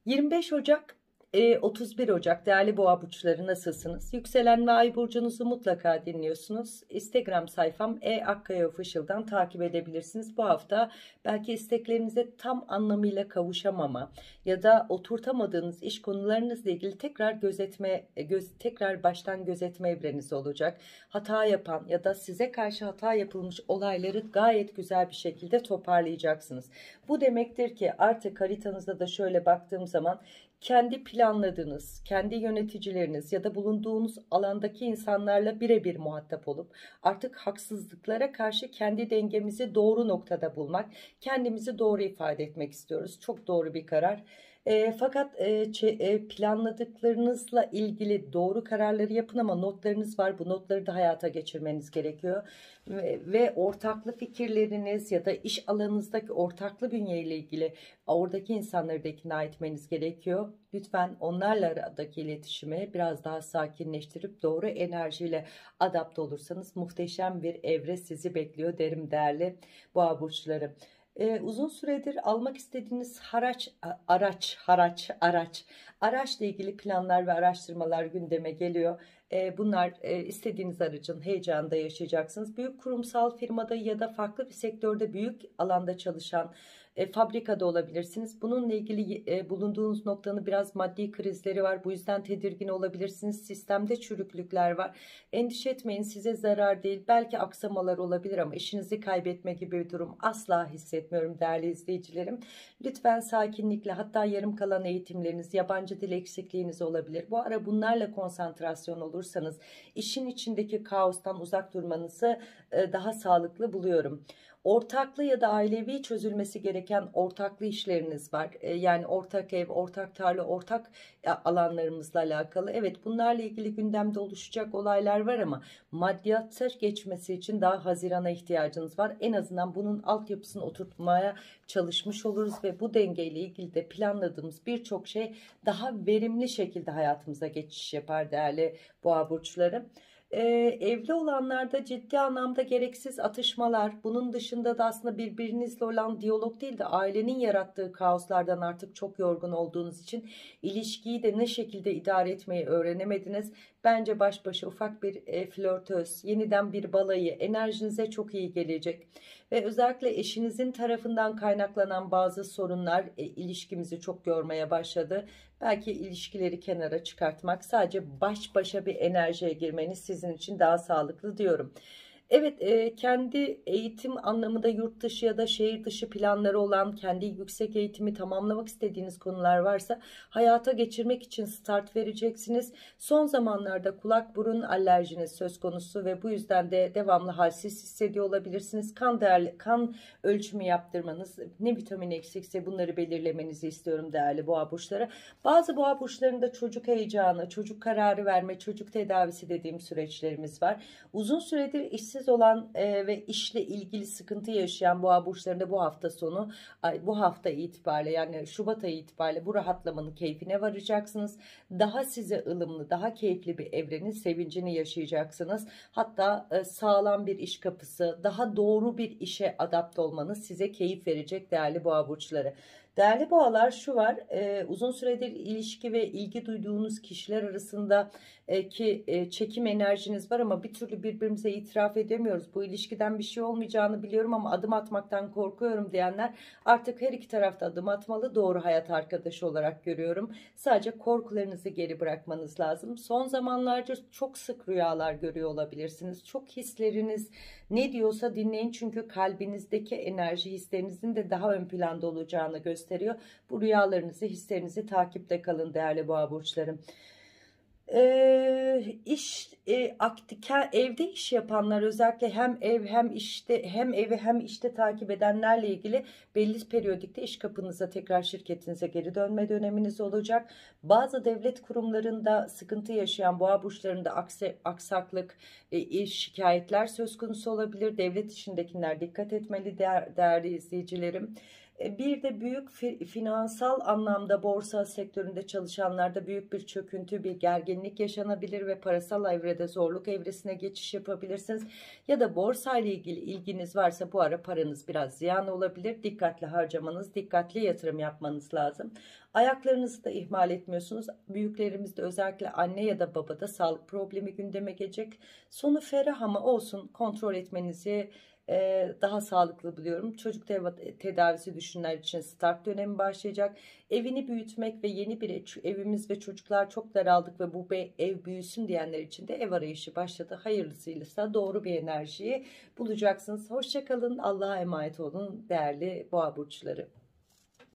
25 Ocak 31 Ocak değerli boğa burçları nasılsınız? Yükselen ve ay burcunuzu mutlaka dinliyorsunuz. Instagram sayfam @akkaya_official'dan takip edebilirsiniz. Bu hafta belki isteklerinize tam anlamıyla kavuşamama ya da oturtamadığınız iş konularınızla ilgili tekrar baştan gözetme evreniz olacak. Hata yapan ya da size karşı hata yapılmış olayları gayet güzel bir şekilde toparlayacaksınız. Bu demektir ki artık haritanızda da şöyle baktığım zaman kendi planladığınız, kendi yöneticileriniz ya da bulunduğunuz alandaki insanlarla birebir muhatap olup artık haksızlıklara karşı kendi dengemizi doğru noktada bulmak, kendimizi doğru ifade etmek istiyoruz. Çok doğru bir karar. Fakat planladıklarınızla ilgili doğru kararları yapın ama notlarınız var. Bu notları da hayata geçirmeniz gerekiyor. Ve ortaklı fikirleriniz ya da iş alanınızdaki ortaklı bünye ile ilgili oradaki insanları da ikna etmeniz gerekiyor. Lütfen onlarla aradaki iletişimi biraz daha sakinleştirip doğru enerjiyle adapte olursanız muhteşem bir evre sizi bekliyor derim değerli boğa burçları. Uzun süredir almak istediğiniz araçla ilgili planlar ve araştırmalar gündeme geliyor. Bunlar istediğiniz aracın heyecanında yaşayacaksınız. Büyük kurumsal firmada ya da farklı bir sektörde büyük alanda çalışan fabrikada olabilirsiniz. Bununla ilgili bulunduğunuz noktanın biraz maddi krizleri var. Bu yüzden tedirgin olabilirsiniz. Sistemde çürüklükler var. Endişe etmeyin, size zarar değil. Belki aksamalar olabilir ama işinizi kaybetme gibi bir durum asla hissetmiyorum değerli izleyicilerim. Lütfen sakinlikle, hatta yarım kalan eğitimleriniz, yabancı dil eksikliğiniz olabilir. Bu ara bunlarla konsantrasyon olursanız işin içindeki kaostan uzak durmanızı daha sağlıklı buluyorum. Ortaklı ya da ailevi çözülmesi gereken ortaklı işleriniz var. Yani ortak ev, ortak tarla, ortak alanlarımızla alakalı. Evet, bunlarla ilgili gündemde oluşacak olaylar var ama maddiyata geçmesi için daha Haziran'a ihtiyacınız var. En azından bunun altyapısını oturtmaya çalışmış oluruz ve bu dengeyle ilgili de planladığımız birçok şey daha verimli şekilde hayatımıza geçiş yapar değerli boğa burçları. Evli olanlarda ciddi anlamda gereksiz atışmalar, bunun dışında da aslında birbirinizle olan diyalog değil de ailenin yarattığı kaoslardan artık çok yorgun olduğunuz için ilişkiyi de ne şekilde idare etmeyi öğrenemediniz. Bence baş başa ufak bir flörtöz, yeniden bir balayı enerjinize çok iyi gelecek. Ve özellikle eşinizin tarafından kaynaklanan bazı sorunlar ilişkimizi çok yormaya başladı. Belki ilişkileri kenara çıkartmak, sadece baş başa bir enerjiye girmeniz sizin için daha sağlıklı diyorum. Evet, kendi eğitim anlamında yurt dışı ya da şehir dışı planları olan, kendi yüksek eğitimi tamamlamak istediğiniz konular varsa hayata geçirmek için start vereceksiniz. Son zamanlarda kulak burun alerjiniz söz konusu ve bu yüzden de devamlı halsiz hissediyor olabilirsiniz. Kan ölçümü yaptırmanız, ne vitamin eksikse bunları belirlemenizi istiyorum değerli boğa burçları. Bazı boğa burçlarında çocuk heyecanı, çocuk kararı verme, çocuk tedavisi dediğim süreçlerimiz var. Uzun süredir işsiz olan ve işle ilgili sıkıntı yaşayan boğa burçlarında bu hafta itibariyle, yani Şubat ayı itibariyle bu rahatlamanın keyfine varacaksınız. Daha size ılımlı, daha keyifli bir evrenin sevincini yaşayacaksınız. Hatta sağlam bir iş kapısı, daha doğru bir işe adapte olmanız size keyif verecek değerli boğa burçları. Değerli boğalar, şu var, uzun süredir ilişki ve ilgi duyduğunuz kişiler arasında çekim enerjiniz var ama bir türlü birbirimize itiraf edemiyoruz. Bu ilişkiden bir şey olmayacağını biliyorum ama adım atmaktan korkuyorum diyenler artık her iki tarafta adım atmalı. Doğru hayat arkadaşı olarak görüyorum. Sadece korkularınızı geri bırakmanız lazım. Son zamanlarda çok sık rüyalar görüyor olabilirsiniz. Çok hisleriniz ne diyorsa dinleyin, çünkü kalbinizdeki enerji hislerinizin de daha ön planda olacağını gösteriyor. Bu rüyalarınızı, hislerinizi takipte kalın değerli boğa burçlarım. Evde iş yapanlar, özellikle hem evi hem işte takip edenlerle ilgili belli periyodikte iş kapınıza, tekrar şirketinize geri dönme döneminiz olacak. Bazı devlet kurumlarında sıkıntı yaşayan boğa burçlarında aksaklık, şikayetler söz konusu olabilir. Devlet işindekiler dikkat etmeli değerli izleyicilerim. Bir de büyük finansal anlamda borsa sektöründe çalışanlarda büyük bir çöküntü, bir gerginlik yaşanabilir ve parasal evrede zorluk evresine geçiş yapabilirsiniz. Ya da borsa ile ilgili ilginiz varsa bu ara paranız biraz ziyan olabilir. Dikkatli harcamanız, dikkatli yatırım yapmanız lazım. Ayaklarınızı da ihmal etmiyorsunuz. Büyüklerimizde özellikle anne ya da babada sağlık problemi gündeme gelecek. Sonu ferah ama olsun, kontrol etmenizi daha sağlıklı buluyorum. Çocuk tedavisi düşünenler için start dönemi başlayacak. Evini büyütmek ve yeni bir evimiz ve çocuklar çok daraldık ve bu ev büyüsün diyenler için de ev arayışı başladı. Hayırlısıysa doğru bir enerjiyi bulacaksınız. Hoşça kalın. Allah'a emanet olun değerli boğa burçları.